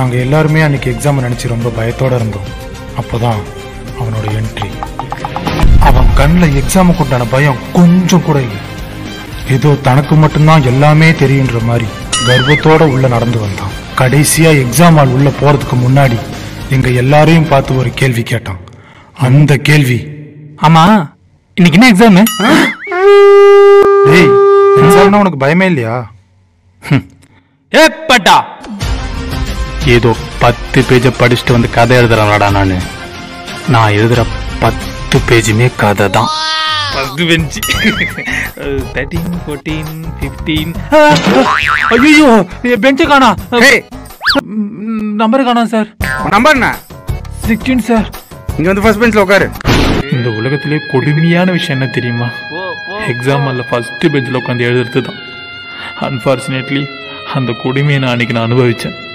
நாங்கள் எல்லாருமே அன்னைக்கு எக்ஸாம் நினச்சி ரொம்ப பயத்தோடு இருந்தோம். அப்போதான் அவனோட என்ட்ரி. அவன் கண்ணில் எக்ஸாமுக்கு உண்டான பயம் கொஞ்சம் கூட இல்லை. ஏதோ தனக்கு மட்டும்தான் எல்லாமே தெரியுன்ற மாதிரி கர்வத்தோட உள்ள நடந்து வந்தான். கடைசியா எக்ஸாம் ஹால் உள்ள போறதுக்கு முன்னாடி எங்க எல்லாரையும் பார்த்து ஒரு கேள்வி கேட்டான். அந்த கேள்வி, ஆமா இன்னைக்கு என்ன எக்ஸாம்? டேய், எக்ஸாம்னா உனக்கு பயமே இல்லையா? ஏப்பட்டா, ஏதோ 10 பேஜை படிச்சுட்டு வந்து கதை எழுதுறேன்டா நானு. நான் எழுதுற 10 பேஜுமே கதை தான். 13, 14, 15. ஐயோ பெஞ்சு காணா, நம்பர் காணா சார். நம்பர் என்ன? 16 சார். இங்க வந்து ஃபர்ஸ்ட் பெஞ்ச்ல உட்காரு. இந்த உலகத்திலே கொடுமையான விஷயம் என்ன தெரியுமா? எக்ஸாம் அல்ல, ஃபர்ஸ்ட் பெஞ்சில் உட்காந்து எழுதுறது தான். அன்பார்ச்சுனேட்லி அந்த கொடுமையை நான் அன்னைக்கு அனுபவிச்சேன்.